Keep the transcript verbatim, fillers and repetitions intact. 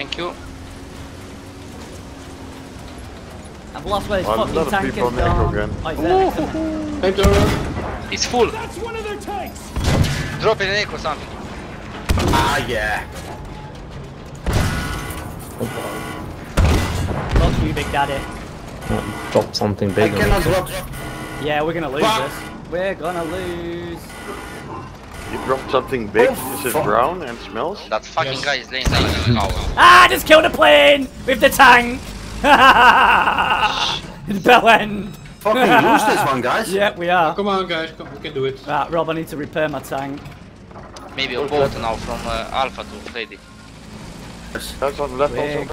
Thank you. I've lost where this Oh, a fucking lot of tank is people on the echo gone. again. Oh, it's there next to me. Hey, Dora. It's full. That's one of their tanks. Drop in an echo something. Ah, yeah. Fuck you, Big Daddy. Drop something I big. cannot drop. Yeah, we're gonna lose Fuck. this. We're gonna lose. You dropped something big, Oh, is it fuck. brown and smells? That fucking Yes. guy is laying down in the cow. Ah, just killed a plane with the tank. Bell end. Fucking lose this one, guys. Yeah, we are. Come on, guys. Come, we can do it. Right, Rob, I need to repair my tank. Maybe a boat now from uh, Alpha to Lady. That's on the left We're also.